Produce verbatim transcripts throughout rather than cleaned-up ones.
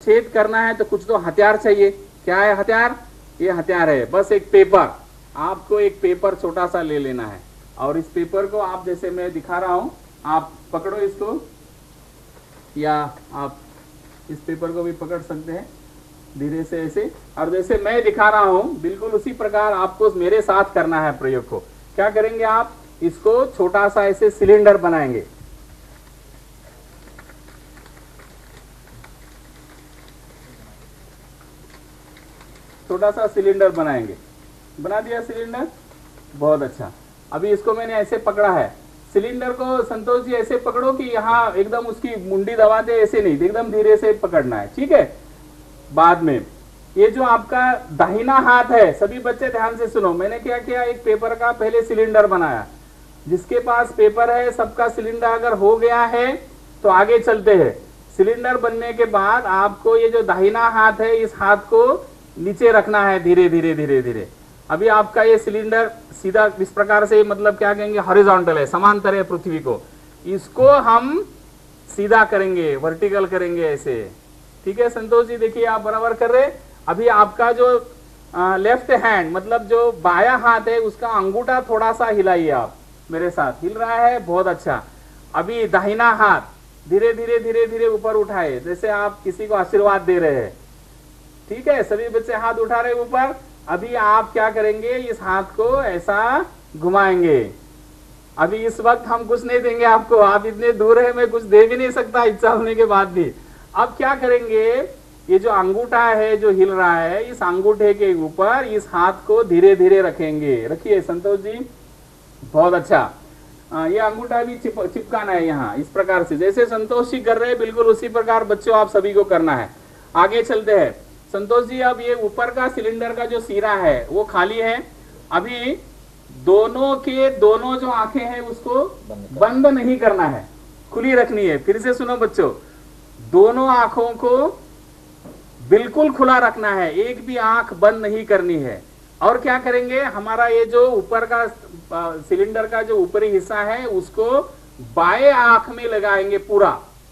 छेद करना है तो कुछ तो हथियार चाहिए। क्या है हथियार? ये हथियार है बस एक पेपर। आपको एक पेपर छोटा सा ले लेना है और इस पेपर को आप जैसे मैं दिखा रहा हूं, आप पकड़ो इसको, या आप इस पेपर को भी पकड़ सकते हैं धीरे से ऐसे, और जैसे मैं दिखा रहा हूं बिल्कुल उसी प्रकार आपको मेरे साथ करना है प्रयोग को। क्या करेंगे आप? इसको छोटा सा ऐसे सिलेंडर बनाएंगे। छोटा सा सिलेंडर बनाएंगे। बना दिया सिलेंडर? बहुत अच्छा। अभी इसको मैंने ऐसे पकड़ा है। सिलेंडर को संतोष जी ऐसे पकड़ो कि यहाँ एकदम उसकी मुंडी दबा दे, ऐसे नहीं, एकदम धीरे से पकड़ना है, ठीक है। बाद में ये जो आपका दाहिना हाथ है, सभी बच्चे ध्यान से सुनो, मैंने क्या किया, एक पेपर का पहले सिलेंडर बनाया। जिसके पास पेपर है सबका सिलेंडर अगर हो गया है तो आगे चलते हैं। सिलेंडर बनने के बाद आपको ये जो दाहिना हाथ है, इस हाथ को नीचे रखना है धीरे धीरे धीरे धीरे। अभी आपका ये सिलेंडर सीधा इस प्रकार से, मतलब क्या कहेंगे, हॉरिजॉन्टल है, समांतर है पृथ्वी को। इसको हम सीधा करेंगे, वर्टिकल करेंगे ऐसे, ठीक है संतोष जी। देखिए आप बराबर कर रहे। अभी आपका जो लेफ्ट हैंड, मतलब जो बाया हाथ है, उसका अंगूठा थोड़ा सा हिलाइए आप मेरे साथ। हिल रहा है, बहुत अच्छा। अभी दाहिना हाथ धीरे धीरे धीरे धीरे ऊपर उठाए, जैसे आप किसी को आशीर्वाद दे रहे हैं, ठीक है। सभी बच्चे हाथ उठा रहे ऊपर। अभी आप क्या करेंगे, इस हाथ को ऐसा घुमाएंगे। अभी इस वक्त हम कुछ नहीं देंगे आपको, आप इतने दूर है, मैं कुछ दे भी नहीं सकता इच्छा होने के बाद भी। अब क्या करेंगे, ये जो अंगूठा है जो हिल रहा है, इस अंगूठे के ऊपर इस हाथ को धीरे धीरे रखेंगे। रखिए संतोष जी, बहुत अच्छा। आ, ये अंगूठा भी चिप, चिपकाना है यहाँ, इस प्रकार से जैसे संतोष जी कर रहे हैं, बिल्कुल उसी प्रकार बच्चों आप सभी को करना है। आगे चलते हैं संतोष जी। अब ये ऊपर का सिलेंडर का जो सिरा है वो खाली है। अभी दोनों के दोनों जो आंखें हैं उसको बंद नहीं करना है, खुली रखनी है। फिर से सुनो बच्चों, दोनों आंखों को बिल्कुल खुला रखना है, एक भी आंख बंद नहीं करनी है। और क्या करेंगे, हमारा ये जो ऊपर का सिलेंडर का जो ऊपरी हिस्सा है उसको बाएं आंख में लगाएंगे, पूरा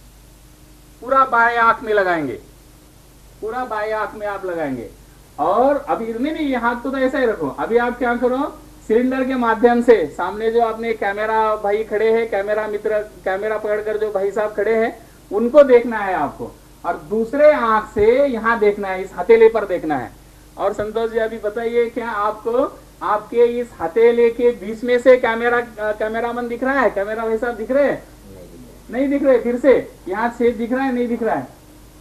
पूरा बाएं आंख में लगाएंगे, पूरा बाएं आंख में आप लगाएंगे। और अभी नहीं नहीं, ये हाथ तो ऐसा ही रखो। अभी आप क्या करो, सिलेंडर के माध्यम से सामने जो आपने कैमरा भाई खड़े हैं, कैमरा मित्र, कैमरा पकड़कर जो भाई साहब खड़े हैं, उनको देखना है आपको, और दूसरे आंख से यहाँ देखना है, इस हथेली पर देखना है। और संतोष जी अभी बताइए, क्या आपको आपके इस हथेली के बीच में से कैमरा कैमरामैन दिख रहा है? कैमरा भाई साहब दिख रहे हैं? नहीं दिख रहे। फिर से यहाँ छेद दिख रहा है, नहीं दिख रहा है?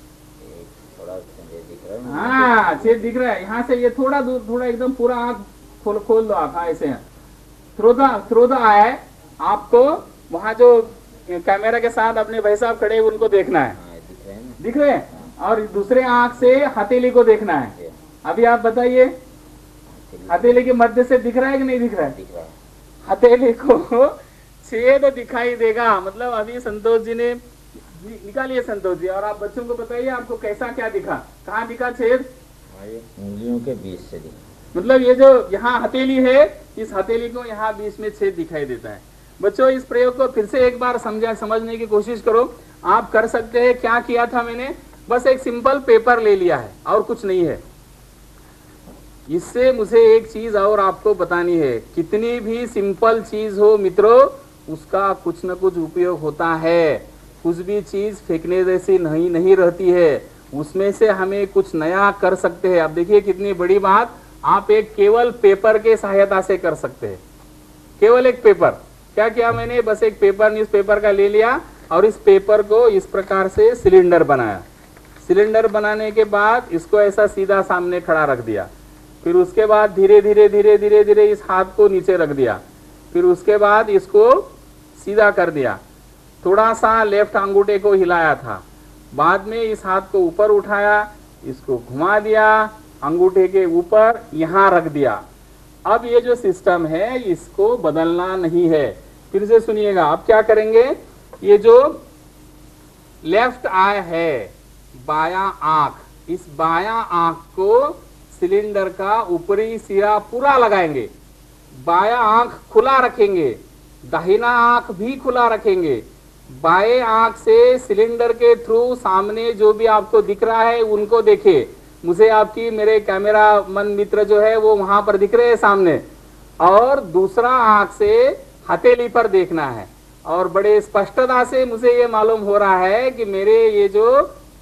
हाँ छेद दिख रहा है। यहाँ से ये थोड़ा दूर, थोड़ा एकदम पूरा आंख खोल खोल दो आप, ऐसे through the through the eye. आपको वहाँ जो कैमरा के साथ अपने भाई साहब खड़े हैं उनको देखना है, दिख रहे हैं। और दूसरे आंख से हथेली को देखना है। अभी आप बताइए, हथेली के मध्य से दिख रहा है कि नहीं दिख रहा है? हथेली को छेद दिखाई देगा, मतलब अभी संतोष जी ने निकालिए संतोष जी, और आप बच्चों को बताइए आपको कैसा क्या दिखा, कहाँ दिखा छेद? उंगलियों के बीच से दिखा, मतलब ये जो यहाँ हथेली है, इस हथेली को यहाँ बीच में छेद दिखाई देता है। बच्चों इस प्रयोग को फिर से एक बार समझा समझने की कोशिश करो, आप कर सकते हैं। क्या किया था मैंने, बस एक सिंपल पेपर ले लिया है और कुछ नहीं है। इससे मुझे एक चीज और आपको बतानी है, कितनी भी सिंपल चीज हो मित्रों, उसका कुछ न कुछ उपयोग होता है। कुछ भी चीज फेंकने जैसी नहीं नहीं रहती है, उसमें से हमें कुछ नया कर सकते हैं। अब देखिए कितनी बड़ी बात, आप एक केवल पेपर के सहायता से कर सकते हैं। केवल एक पेपर, क्या किया मैंने, बस एक पेपर न्यूज़पेपर का ले लिया और इस पेपर को इस प्रकार से सिलेंडर बनाया। सिलेंडर बनाने के बाद इसको ऐसा सीधा सामने खड़ा रख दिया। फिर उसके बाद धीरे धीरे धीरे धीरे धीरे इस हाथ को नीचे रख दिया। फिर उसके बाद इसको सीधा कर दिया, थोड़ा सा लेफ्ट अंगूठे को हिलाया था। बाद में इस हाथ को ऊपर उठाया, इसको घुमा दिया, अंगूठे के ऊपर यहाँ रख दिया। अब ये जो सिस्टम है इसको बदलना नहीं है। फिर से सुनिएगा, अब क्या करेंगे, ये जो लेफ्ट आई है, बायां आंख, इस बायां आंख को सिलेंडर का ऊपरी सिरा पूरा लगाएंगे। बायां आंख खुला रखेंगे, दाहिना आंख भी खुला रखेंगे। बाएं आंख से सिलेंडर के थ्रू सामने जो भी आपको दिख रहा है उनको देखिए। मुझे आपकी मेरे कैमरा मन मित्र जो है वो वहां पर दिख रहे हैं सामने, और दूसरा आंख से हथेली पर देखना है। और बड़े स्पष्टता से मुझे ये मालूम हो रहा है कि मेरे ये जो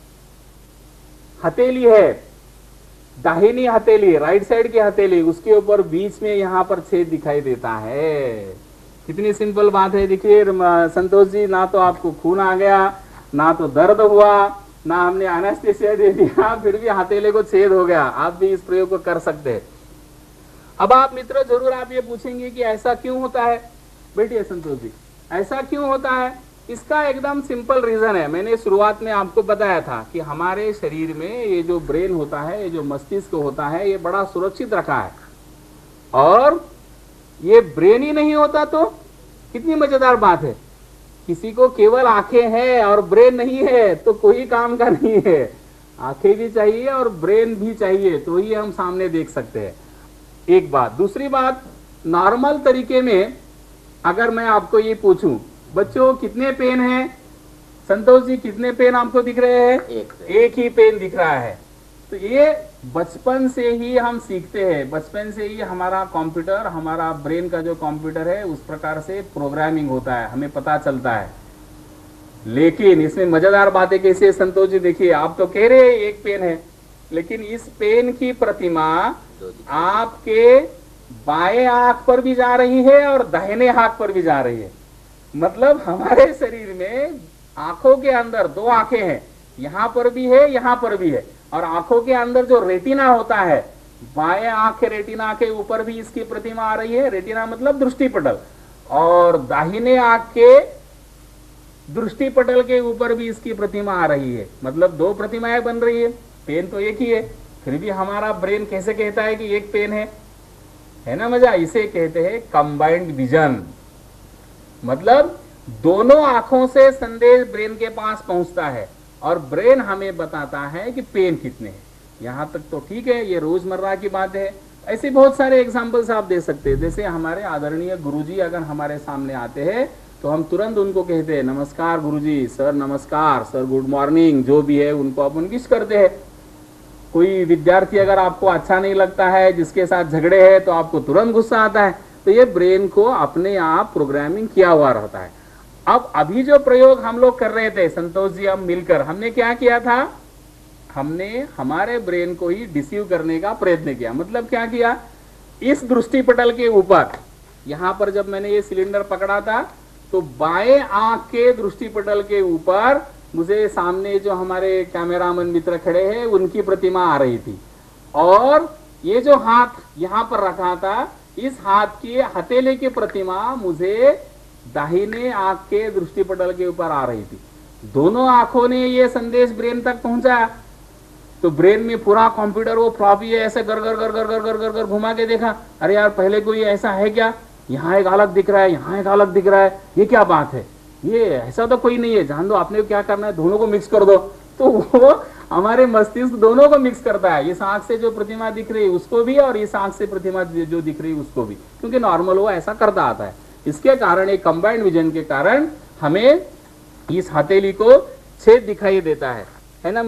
हथेली है, दाहिनी हथेली, राइट साइड की हथेली, उसके ऊपर बीच में यहां पर छेद दिखाई देता है। कितनी सिंपल बात है। देखिए संतोष जी, ना तो आपको खून आ गया, ना तो दर्द हुआ, ना हमने एनेस्थीसिया दे दिया, फिर भी हथेली को छेद हो गया। आप भी इस प्रयोग को कर सकते हैं। अब आप मित्रों जरूर आप ये पूछेंगे कि ऐसा क्यों होता है। बैठिए संतोष जी, ऐसा क्यों होता है? इसका एकदम सिंपल रीजन है। मैंने शुरुआत में आपको बताया था कि हमारे शरीर में ये जो ब्रेन होता है, ये जो मस्तिष्क होता है, ये बड़ा सुरक्षित रखा है। और ये ब्रेन ही नहीं होता तो कितनी मजेदार बात है। किसी को केवल आंखें हैं और ब्रेन नहीं है तो कोई काम का नहीं है। आंखें भी चाहिए और ब्रेन भी चाहिए तो ही हम सामने देख सकते हैं। एक बात। दूसरी बात, नॉर्मल तरीके में अगर मैं आपको ये पूछूं, बच्चों कितने पेन हैं? संतोष जी कितने पेन आपको दिख रहे हैं? एक, एक ही पेन दिख रहा है। तो ये बचपन से ही हम सीखते हैं। बचपन से ही हमारा कंप्यूटर, हमारा ब्रेन का जो कंप्यूटर है उस प्रकार से प्रोग्रामिंग होता है, हमें पता चलता है। लेकिन इसमें मजेदार बातें कैसी है संतोष जी? देखिए, आप तो कह रहे हैं एक पेन है, लेकिन इस पेन की प्रतिमा आपके बाएं आंख पर भी जा रही है और दाहिने आंख पर भी जा रही है। मतलब हमारे शरीर में आंखों के अंदर दो आंखें हैं, यहां पर भी है, यहां पर भी है। और आंखों के अंदर जो रेटिना होता है, बाएं आंख के रेटिना के ऊपर भी इसकी प्रतिमा आ रही है। रेटिना मतलब दृष्टिपटल। और दाहिने आंख के दृष्टिपटल के ऊपर भी इसकी प्रतिमा आ रही है। मतलब दो प्रतिमाएं बन रही है। पेन तो एक ही है, फिर भी हमारा ब्रेन कैसे कहता है कि एक पेन है? है ना मजा? इसे कहते हैं कंबाइंड विजन। मतलब दोनों आंखों से संदेश ब्रेन के पास पहुंचता है और ब्रेन हमें बताता है कि पेन कितने हैं। यहां तक तो ठीक है, ये रोजमर्रा की बात है। ऐसे बहुत सारे एग्जाम्पल्स आप दे सकते हैं। जैसे हमारे आदरणीय गुरुजी अगर हमारे सामने आते हैं तो हम तुरंत उनको कहते हैं नमस्कार गुरुजी, सर नमस्कार, सर गुड मॉर्निंग, जो भी है उनको अपन किस करते हैं। कोई विद्यार्थी अगर आपको अच्छा नहीं लगता है, जिसके साथ झगड़े हैं, तो आपको तुरंत गुस्सा आता है। तो ये ब्रेन को अपने आप प्रोग्रामिंग किया हुआ रहता है। अब अभी जो प्रयोग हम लोग कर रहे थे संतोष जी, हम मिलकर हमने क्या किया था? हमने हमारे ब्रेन को ही डिसीव करने का प्रयत्न किया। मतलब क्या किया? इस दृष्टिपटल के ऊपर, यहां पर जब मैंने ये सिलेंडर पकड़ा था तो बाएं आंख के दृष्टिपटल के ऊपर मुझे सामने जो हमारे कैमरामैन मित्र खड़े हैं उनकी प्रतिमा आ रही थी। और ये जो हाथ यहां पर रखा था, इस हाथ की हथेली की प्रतिमा मुझे दाहिने आंख के दृष्टिपटल के ऊपर आ रही थी। दोनों आंखों ने ये संदेश ब्रेन तक पहुंचाया। तो ब्रेन में पूरा कंप्यूटर वो फ्लॉपी है ऐसे गर गर गर गर गर गर गर गर घुमा के देखा, अरे यार पहले कोई ऐसा है क्या? यहाँ एक अलग दिख रहा है, यहाँ एक अलग दिख रहा है, ये क्या बात है? ये ऐसा तो कोई नहीं है, जान दो आपने क्या करना है, दोनों को मिक्स कर दो। तो वो हमारे मस्तिष्क दोनों को मिक्स करता है। इस आंख से जो प्रतिमा दिख रही है उसको भी, और इस आंख से प्रतिमा जो दिख रही है उसको भी, क्योंकि नॉर्मल वो ऐसा करता आता है। इसके कारण, एक कंबाइंड विजन के कारण हमें इस हथेली को छेद दिखाई देता है, है ना।